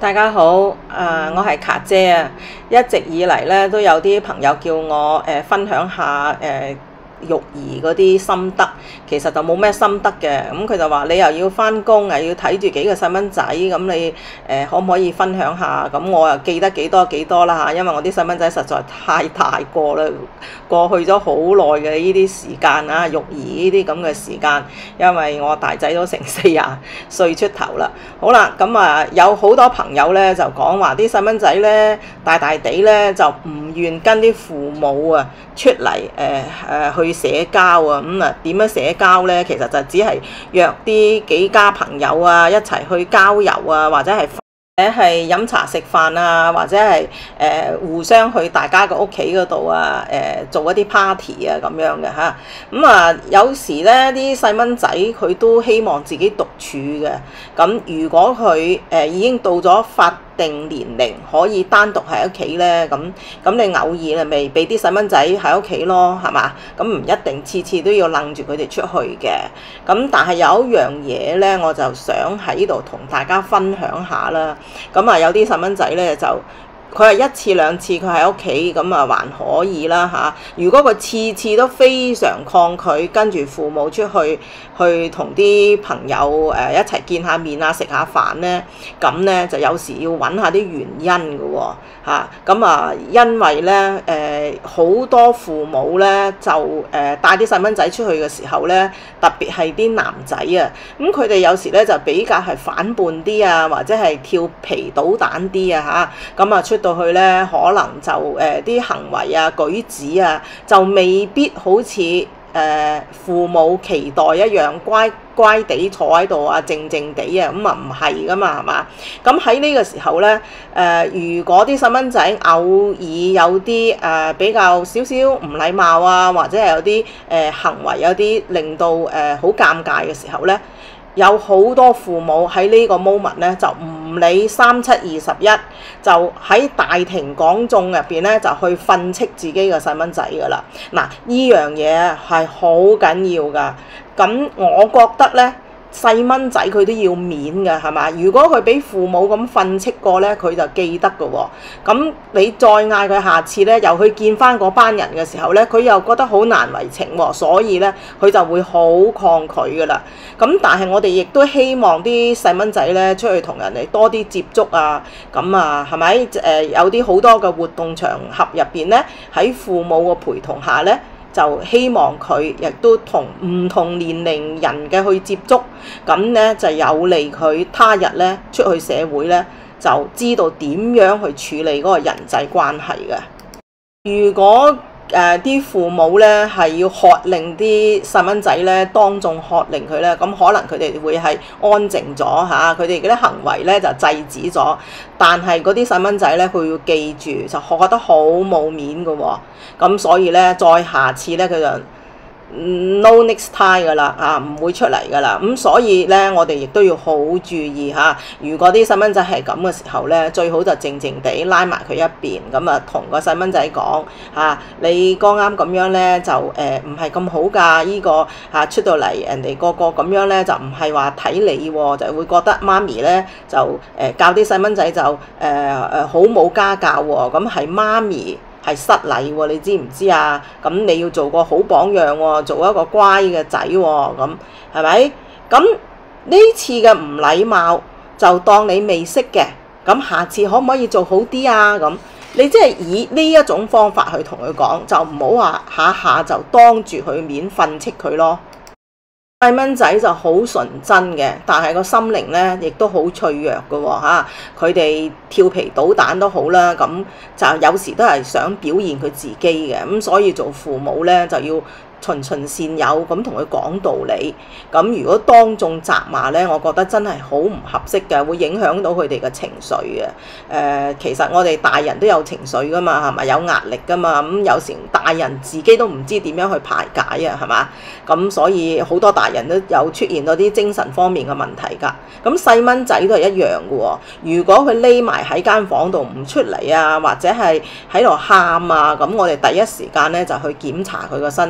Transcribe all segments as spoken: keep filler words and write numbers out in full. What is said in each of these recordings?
大家好，誒、呃、我係卡姐啊，一直以嚟咧都有啲朋友叫我誒、呃、分享下誒、呃、育兒嗰啲心得，其實就冇咩心得嘅。咁、嗯、佢就話你又要返工，又要睇住幾個細蚊仔，咁你誒、呃、可唔可以分享下？咁我又記得幾多幾多啦嚇，因為我啲細蚊仔實在太大個啦，過去咗好耐嘅呢啲時間啊，育兒呢啲咁嘅時間，因為我大仔都成四十歲出頭啦。好啦，咁啊有好多朋友咧就講話啲細蚊仔咧大大地咧就唔願跟啲父母啊出嚟誒誒去社交啊，咁啊點樣社交咧？其實就只係約啲幾家朋友啊一齊去郊遊啊，或者係或者係飲茶食飯啊，或者係誒、呃、互相去大家個屋企嗰度啊，誒、呃、做一啲 party 啊咁樣嘅嚇。咁啊有時咧啲細蚊仔佢都希望自己獨處嘅。咁如果佢誒、呃、已經到咗法定年齡可以單獨喺屋企咧，咁咁你偶爾啊咪俾啲細蚊仔喺屋企咯，係嘛？咁唔一定次次都要楞住佢哋出去嘅。咁但係有一樣嘢咧，我就想喺度同大家分享下啦。咁啊有啲細蚊仔咧就佢係一次兩次佢喺屋企咁啊還可以啦嚇。如果佢次次都非常抗拒跟住父母出去去同啲朋友誒一齊見下面啊食下飯咧，咁咧就有時要揾下啲原因嘅喎嚇。咁啊因為咧誒好多父母咧就誒帶啲細蚊仔出去嘅時候咧，特別係啲男仔啊，咁佢哋有時咧就比較係反叛啲啊，或者係調皮搗蛋啲啊嚇。咁啊出到去咧，可能就誒啲、呃、行為啊、舉止啊，就未必好似誒、呃、父母期待一樣乖乖地坐喺度啊，靜靜地啊，咁啊唔係噶嘛，係嘛？咁喺呢個時候咧，誒、呃、如果啲細蚊仔偶爾有啲誒、呃、比較少少唔禮貌啊，或者係有啲誒、呃、行為有啲令到誒好尷尬嘅時候咧，有好多父母喺呢個 moment 咧就唔理三七二十一，就喺大庭廣眾入邊咧就去訓斥自己嘅細蚊仔㗎啦。嗱，呢樣嘢係好緊要㗎。咁我覺得咧，細蚊仔佢都要面㗎，係嘛？如果佢俾父母咁訓斥過咧，佢就記得㗎喎。咁你再嗌佢下次咧，又去見翻嗰班人嘅時候咧，佢又覺得好難為情喎，所以咧佢就會好抗拒㗎啦。咁但係我哋亦都希望啲細蚊仔咧出去同人哋多啲接觸啊，咁啊係咪？誒、呃、有啲好多嘅活動場合入邊咧，喺父母嘅陪同下咧，就希望佢亦都同唔同年齡人嘅去接觸，咁咧就有利佢他日咧出去社會咧就知道點樣去處理嗰個人際關係嘅。如果誒啲、呃、父母咧係要喝令啲細蚊仔咧當眾喝令佢咧，咁可能佢哋會係安靜咗嚇，佢哋嗰啲行為咧就制止咗。但係嗰啲細蚊仔咧，佢要記住就學得好冇面㗎喎。咁所以咧，再下次咧佢就 no next time 㗎啦，啊唔會出嚟㗎啦。咁所以咧，我哋亦都要好注意嚇。如果啲細蚊仔係咁嘅時候咧，最好就靜靜地拉埋佢一邊，咁啊同個細蚊仔講嚇，你剛啱咁樣咧就誒唔係咁好㗎。依、這個嚇、啊、出到嚟人哋個個咁樣咧，就唔係話睇你喎，就會覺得媽咪咧就誒、呃、教啲細蚊仔就誒誒、呃、好冇家教喎。咁係媽咪係失禮喎，你知唔知啊？咁你要做個好榜樣喎，做一個乖嘅仔喎，咁係咪？咁呢次嘅唔禮貌就當你未識嘅，咁下次可唔可以做好啲啊？咁你即係以呢一種方法去同佢講，就唔好話下下就當住佢面訓斥佢咯。細蚊仔就好純真嘅，但係個心靈咧亦都好脆弱嘅喎嚇。佢哋調皮搗蛋都好啦，咁就有時都係想表現佢自己嘅，咁所以做父母咧就要循循善誘咁同佢講道理。咁如果當眾責罵咧，我覺得真係好唔合適嘅，會影響到佢哋嘅情緒嘅。誒、呃，其實我哋大人都有情緒噶嘛，係咪有壓力噶嘛？咁有時大人自己都唔知點樣去排解啊，係嘛？咁所以好多大人都有出現咗啲精神方面嘅問題㗎。咁細蚊仔都係一樣嘅喎。如果佢匿埋喺間房度唔出嚟啊，或者係喺度喊啊，咁我哋第一時間咧就去檢查佢個身體，睇下佢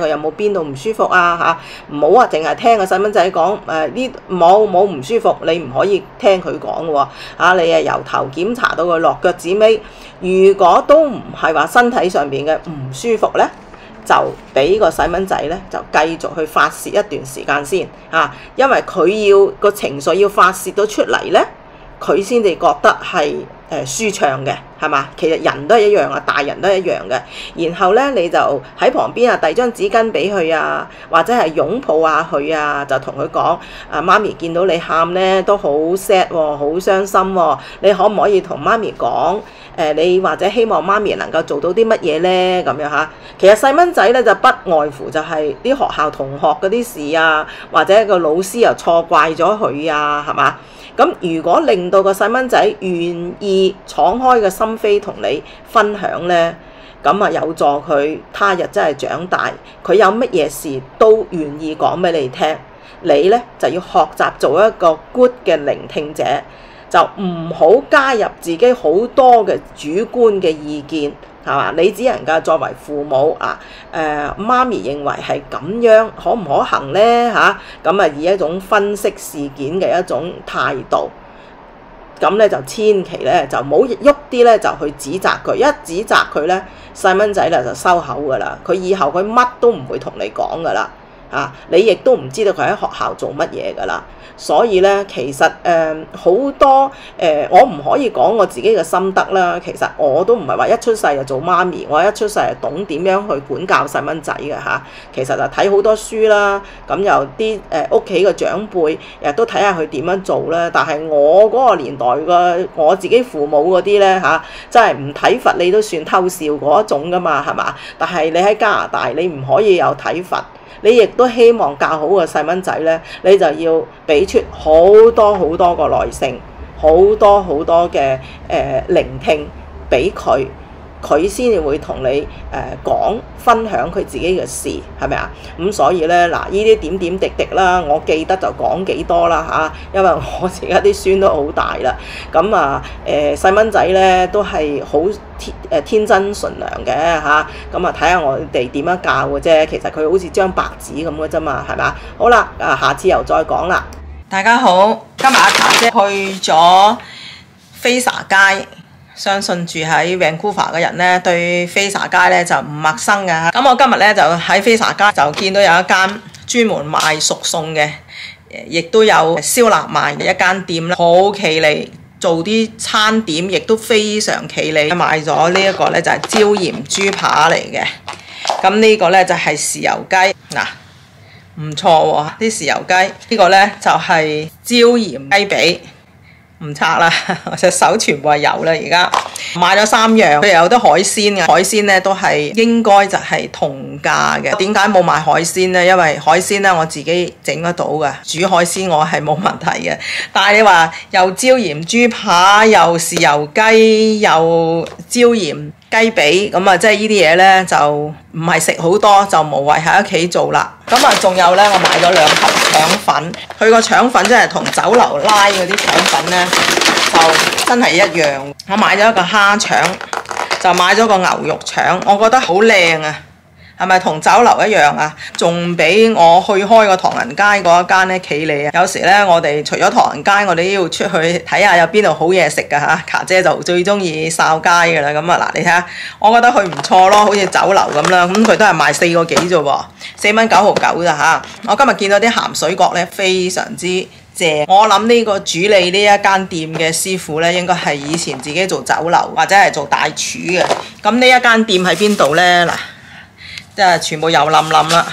佢有冇邊度唔舒服啊嚇，唔好啊，淨係聽個細蚊仔講誒呢冇冇唔舒服，你唔可以聽佢講嘅喎嚇，你係由頭檢查到佢落腳趾尾，如果都唔係話身體上邊嘅唔舒服咧，就俾個細蚊仔咧就繼續去發泄一段時間先嚇，因為佢要個情緒要發泄到出嚟咧，佢先至覺得係誒舒暢嘅，係嘛？其實人都係一樣啊，大人都係一樣嘅。然後咧，你就喺旁邊啊，遞張紙巾俾佢啊，或者係擁抱下佢啊，就同佢講：啊媽咪見到你喊咧都好 sad 喎，好傷心喎，你可唔可以同媽咪講？誒、呃，你或者希望媽咪能夠做到啲乜嘢咧？咁樣嚇。其實細蚊仔咧就不外乎就係啲學校同學嗰啲事啊，或者個老師又錯怪咗佢啊，係嘛？咁如果令到個細蚊仔願意敞開個心扉同你分享呢，咁啊有助佢他日真係長大，佢有乜嘢事都願意講俾你聽。你呢就要學習做一個 good 嘅聆聽者，就唔好加入自己好多嘅主觀嘅意見。係嘛？你只能夠作為父母啊，誒、呃、媽咪認為係咁樣，可唔可行呢？嚇？咁啊，以一種分析事件嘅一種態度，咁咧就千祈咧就唔好喐啲咧就去指責佢，一指責佢咧細蚊仔咧就收口㗎啦，佢以後佢乜都唔會同你講㗎啦，嚇你亦都唔知道佢喺學校做乜嘢㗎啦。所以咧，其實誒好、呃、多誒、呃，我唔可以講我自己嘅心得啦。其實我都唔係話一出世就做媽咪，我一出世就懂點樣去管教細蚊仔嘅嚇。其實就睇好多書啦，咁有啲誒屋企嘅長輩亦都睇下佢點樣做啦。但係我嗰個年代嘅我自己父母嗰啲咧嚇，真係唔體罰你都算偷笑嗰一種噶嘛，係嘛？但係你喺加拿大，你唔可以有體罰。你亦都希望教好個細蚊仔咧，你就要俾出好多好多個耐性，好多好多嘅誒、呃、聆聽俾佢，佢先至會同你誒講、呃、分享佢自己嘅事，係咪啊？咁所以咧，嗱，呢啲點點滴滴啦，我記得就講幾多啦嚇，因為我而家啲孫都好大啦，咁啊誒細蚊仔咧都係好天誒天真純良嘅嚇，咁啊睇下我哋點樣教嘅啫，其實佢好似張白紙咁嘅啫嘛，係咪啊？好啦，啊下次又再講啦。大家好，今日阿卡姐去咗菲沙街。相信住喺 Vancouver 嘅人咧，對菲沙街咧就唔陌生嘅。咁我今日咧就喺菲沙街就見到有一間專門賣熟餸嘅，亦都有燒臘賣嘅一間店啦，好企理，做啲餐點亦都非常企理。買咗呢一個咧就係椒鹽豬扒嚟嘅，咁呢個咧就係豉油雞嗱，唔錯喎啲豉油雞。呢、呢個咧就係椒鹽雞髀。唔拆啦，我隻手全部係油啦。而家買咗三樣，佢又有啲海鮮嘅，海鮮咧都係應該就係同價嘅。點解冇買海鮮咧？因為海鮮咧我自己整得到嘅，煮海鮮我係冇問題嘅。但係你話又椒鹽豬扒，又豉油雞，又椒鹽雞髀，咁啊即係呢啲嘢咧就唔係食好多，就無謂喺屋企做啦。咁啊仲有咧，我買咗兩盒腸粉，佢個腸粉真係同酒樓拉嗰啲腸粉咧就真係一樣。我買咗一個蝦腸，就買咗個牛肉腸，我覺得好靚啊！係咪同酒樓一樣啊？仲比我去開個唐人街嗰一間咧企理啊！有時咧，我哋除咗唐人街，我哋都要出去睇下有邊度好嘢食㗎嚇。卡姐就最中意哨街㗎啦。咁啊嗱，你睇下，我覺得佢唔錯咯，好似酒樓咁啦。咁佢都係賣四個幾啫喎，四蚊九毫九咋嚇。我今日見到啲鹹水角咧，非常之正。我諗呢個主理呢一間店嘅師傅咧，應該係以前自己做酒樓或者係做大廚嘅。咁呢一間店喺邊度咧？嗱。即係全部油淋淋啦，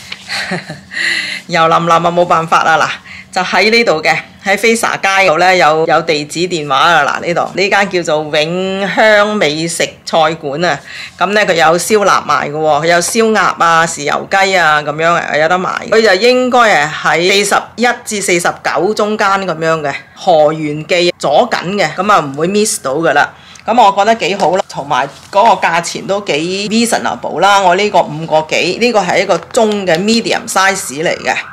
油淋淋啊冇辦法啦嗱，就喺呢度嘅，喺菲沙街度咧有有地址電話啊嗱，呢度呢間叫做永香美食菜館啊，咁咧佢有燒臘賣嘅喎，佢有燒鴨啊、豉油雞啊咁樣啊有得賣，佢就應該係喺四十一至四十九中間咁樣嘅河源記左緊嘅，咁啊唔會 miss 到㗎啦。咁我覺得幾好啦，同埋嗰個價錢都幾 reasonable 啦。我呢個五個幾，呢個係一個中嘅 medium size 嚟嘅。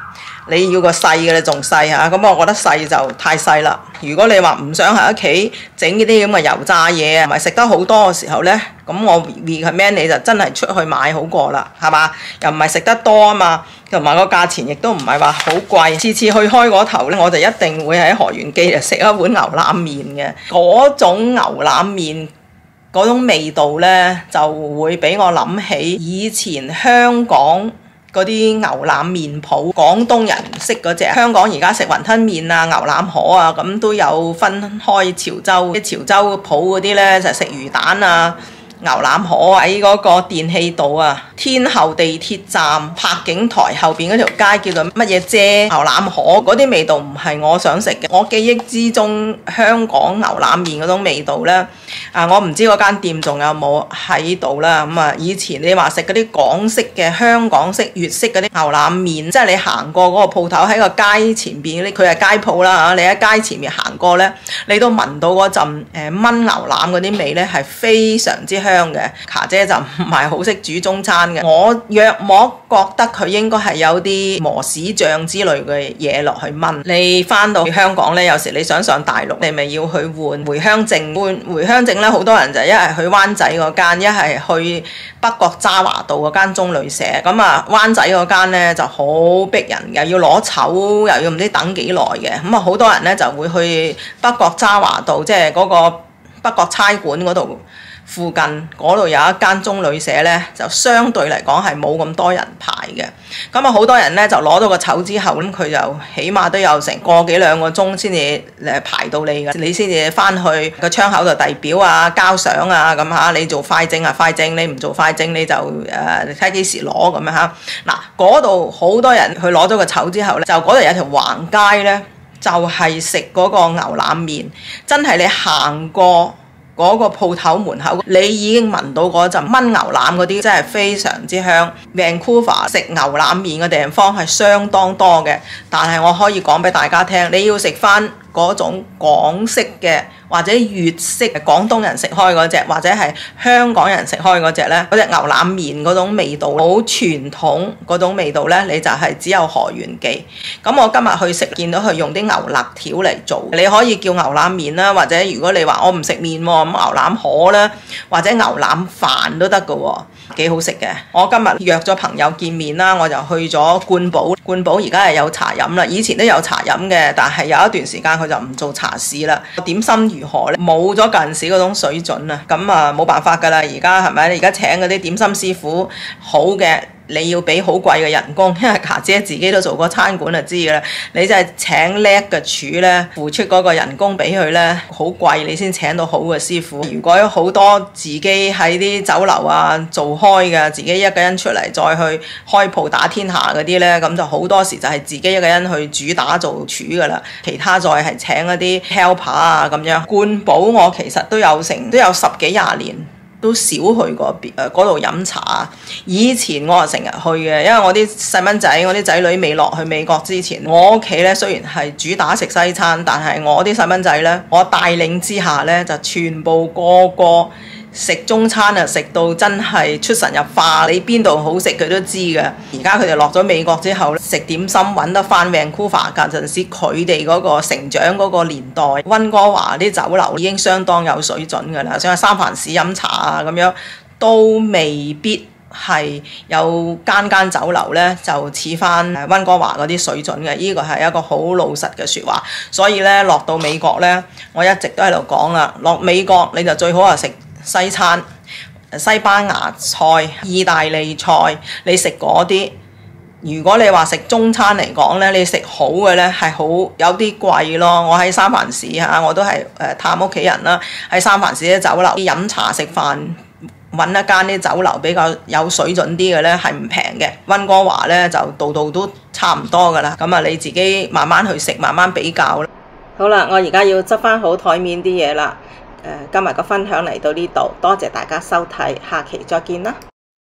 你要個細嘅你仲細嚇，咁我覺得細就太細啦。如果你話唔想喺屋企整呢啲咁嘅油炸嘢啊，唔係食得好多嘅時候呢，咁我 recommend 你就真係出去買好過啦，係嘛？又唔係食得多啊嘛，同埋個價錢亦都唔係話好貴。次次去開嗰頭呢，我就一定會喺河源記就食一碗牛腩麵嘅。嗰種牛腩麵嗰種味道呢，就會俾我諗起以前香港嗰啲牛腩麵鋪，廣東人識嗰隻。香港而家食雲吞麵啊、牛腩河啊，咁都有分開潮州。啲潮州鋪嗰啲呢，就食魚蛋啊、牛腩河。喺嗰個電氣道啊，天后地鐵站柏景台後邊嗰條街叫做乜嘢啫？牛腩河嗰啲味道唔係我想食嘅。我記憶之中香港牛腩麵嗰種味道呢，啊我唔知嗰間店仲有冇喺度啦。咁啊，以前你話食嗰啲港式嘅香港式、粵式嗰啲牛腩麵，即係你行過嗰個鋪頭喺個街前邊嗰啲，佢係街鋪啦嚇，你喺街前面行過呢，你都聞到嗰陣誒燜牛腩嗰啲味呢，係非常之香嘅。卡姐就唔係好識煮中餐嘅，我約莫覺得佢應該係有啲磨豉醬之類嘅嘢落去燜。你翻到香港呢，有時你想上大陸，你咪要去換回鄉證。換回鄉證呢，好多人就一係去灣仔嗰間，一係去北角渣華道嗰間中旅社。咁啊，灣仔嗰間呢就好逼人嘅，又要攞籌，又要唔知等幾耐嘅。咁啊，好多人呢就會去北角渣華道，即係嗰個北角差館嗰度附近嗰度有一間中旅社呢，就相對嚟講係冇咁多人排嘅。咁啊，好多人呢就攞到個籌之後，咁佢就起碼都有成個幾兩個鐘先至誒排到你嘅，你先至翻去個窗口度遞表啊、交相啊咁嚇。你做快證啊，快證；你唔做快證，你就誒睇幾時攞咁樣嚇。嗱，嗰度好多人去攞咗個籌之後呢，就嗰度有條橫街呢，就係食嗰個牛腩麵，真係你行過嗰個鋪頭門口，你已經聞到嗰陣燜牛腩嗰啲，真係非常之香。Vancouver 食牛腩麵嘅地方係相當多嘅，但係我可以講俾大家聽，你要食翻嗰種港式嘅或者粵式廣東人食開嗰隻，或者係香港人食開嗰隻呢，嗰隻牛腩麵嗰種味道，好傳統嗰種味道呢，你就係只有河源記。咁我今日去食，見到佢用啲牛肋條嚟做，你可以叫牛腩麵啦，或者如果你話我唔食麵喎，咁牛腩河啦，或者牛腩飯都得㗎喎，幾好食嘅。我今日約咗朋友見面啦，我就去咗冠寶。冠寶而家係有茶飲啦，以前都有茶飲嘅，但係有一段時間佢就唔做茶市啦。點心如何呢？冇咗近時嗰種水準啊，咁啊冇辦法㗎啦。而家係咪？你而家請嗰啲點心師傅好嘅，你要俾好貴嘅人工，因為卡姐自己都做過餐館就知㗎啦。你真係請叻嘅廚呢，付出嗰個人工俾佢呢，好貴，你先請到好嘅師傅。如果有好多自己喺啲酒樓啊做開嘅，自己一個人出嚟再去開鋪打天下嗰啲呢，咁就好多時就係自己一個人去主打做廚㗎啦，其他再係請一啲 helper 啊咁樣。冠寶我其實都有成都有十幾廿年。都少去嗰邊誒嗰度飲茶。以前我係成日去嘅，因為我啲細蚊仔、我啲仔女未落去美國之前，我屋企咧雖然係主打食西餐，但係我啲細蚊仔咧，我帶領之下咧就全部個個食中餐啊，食到真係出神入化。你邊度好食佢都知嘅。而家佢哋落咗美國之後，食點心揾得翻 Vancouver 嗰陣時，佢哋嗰個成長嗰個年代，溫哥華啲酒樓已經相當有水準㗎啦。想去三藩市飲茶啊咁樣，都未必係有間間酒樓咧就似翻溫哥華嗰啲水準嘅。呢個係一個好老實嘅説話。所以咧落到美國咧，我一直都喺度講啦，落美國你就最好係食西餐、西班牙菜、意大利菜，你食嗰啲。如果你話食中餐嚟講呢，你食好嘅呢係好有啲貴咯。我喺三藩市嚇，我都係誒探屋企人啦，喺三藩市啲酒樓飲茶食飯，揾一間啲酒樓比較有水準啲嘅呢係唔平嘅。溫哥華呢就度度都差唔多噶啦。咁啊你自己慢慢去食，慢慢比較啦。好啦，我而家要執翻好台面啲嘢啦。誒，今日個分享嚟到呢度，多謝大家收睇，下期再見啦。